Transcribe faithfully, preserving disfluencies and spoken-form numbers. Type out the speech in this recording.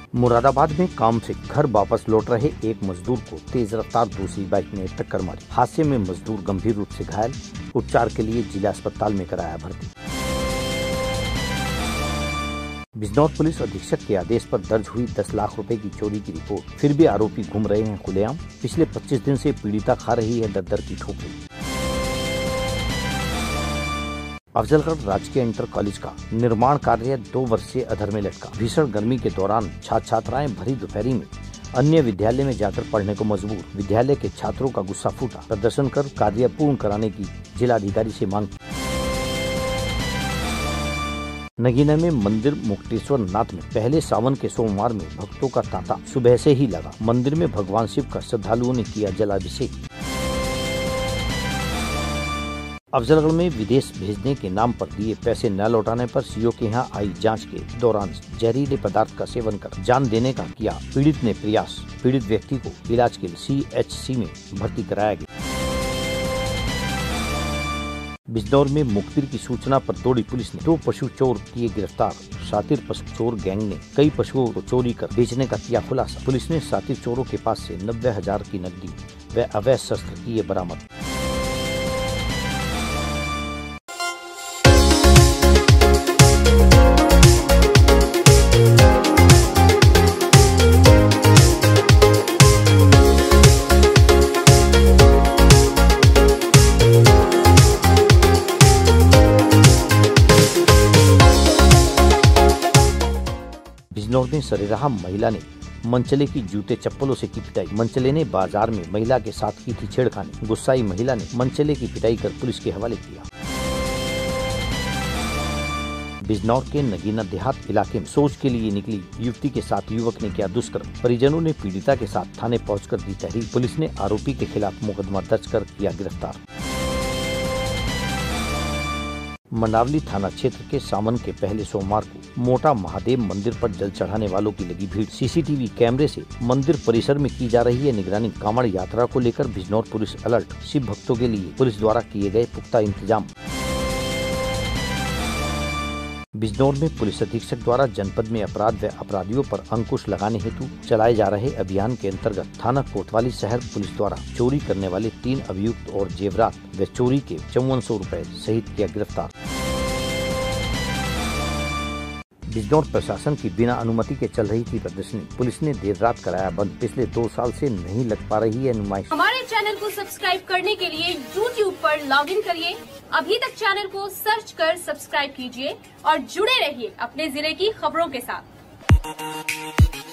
मुरादाबाद में काम से घर वापस लौट रहे एक मजदूर को तेज रफ्तार दूसरी बाइक ने टक्कर मारी। हादसे में मजदूर गंभीर रूप से घायल, उपचार के लिए जिला अस्पताल में कराया भर्ती। बिजनौर पुलिस अधीक्षक के आदेश पर दर्ज हुई दस लाख रुपए की चोरी की रिपोर्ट। फिर भी आरोपी घूम रहे हैं खुलेआम। पिछले पच्चीस दिन से पीड़िता खा रही है दर दर की ठोकरें। अफजलगढ़ राजकीय इंटर कॉलेज का निर्माण कार्य दो वर्ष से अधर में लटका। भीषण गर्मी के दौरान छात्र छात्राएं भरी दोपहरी में अन्य विद्यालय में जाकर पढ़ने को मजबूर। विद्यालय के छात्रों का गुस्सा फूटा। प्रदर्शन कर कार्य पूर्ण कराने की जिलाधिकारी से मांग। नगीना में मंदिर मुक्तेश्वर नाथ में पहले सावन के सोमवार में भक्तों का तांता सुबह से ही लगा। मंदिर में भगवान शिव का श्रद्धालुओं ने किया जलाभिषेक। अफजलगढ़ में विदेश भेजने के नाम पर दिए पैसे न लौटाने पर सीओ के यहां आई जांच के दौरान जहरीले पदार्थ का सेवन कर जान देने का किया पीड़ित ने प्रयास। पीड़ित व्यक्ति को इलाज के लिए सी एच सी में भर्ती कराया गया। बिजनौर में मुखबिर की सूचना पर दौड़ी पुलिस ने दो पशु चोर किए गिरफ्तार। सातिर पशु चोर गैंग ने कई पशुओं को चोरी कर बेचने का किया खुलासा। पुलिस ने सातिर चोरों के पास से नब्बे हजार की नकदी व अवैध शस्त्र किए बरामद। बिजनौर में सरेराह महिला ने मनचले की जूते चप्पलों से की पिटाई। मनचले ने बाजार में महिला के साथ की थी छेड़खानी। गुस्साई महिला ने मनचले की पिटाई कर पुलिस के हवाले किया। बिजनौर के नगीना देहात इलाके में शौच के लिए निकली युवती के साथ युवक ने किया दुष्कर्म। परिजनों ने पीड़िता के साथ थाने पहुंचकर दी तहरीर। पुलिस ने आरोपी के खिलाफ मुकदमा दर्ज कर किया गिरफ्तार। मंडावली थाना क्षेत्र के सावन के पहले सोमवार को मोटा महादेव मंदिर पर जल चढ़ाने वालों की लगी भीड़। सीसीटीवी कैमरे से मंदिर परिसर में की जा रही है निगरानी। कांवड़ यात्रा को लेकर बिजनौर पुलिस अलर्ट। शिव भक्तों के लिए पुलिस द्वारा किए गए पुख्ता इंतजाम। बिजनौर में पुलिस अधीक्षक द्वारा जनपद में अपराध व अपराधियों पर अंकुश लगाने हेतु चलाए जा रहे अभियान के अंतर्गत थाना कोतवाली शहर पुलिस द्वारा चोरी करने वाले तीन अभियुक्त और जेवरात व चोरी के चौवन सौ रूपए सहित किया गिरफ्तार। बिजनौर प्रशासन की बिना अनुमति के चल रही थी प्रदर्शनी। पुलिस ने देर रात कराया बंद। पिछले दो साल से नहीं लग पा रही है नुमाइश। हमारे चैनल को सब्सक्राइब करने के लिए यूट्यूब पर लॉग इन करिए। अभी तक चैनल को सर्च कर सब्सक्राइब कीजिए और जुड़े रहिए अपने जिले की खबरों के साथ।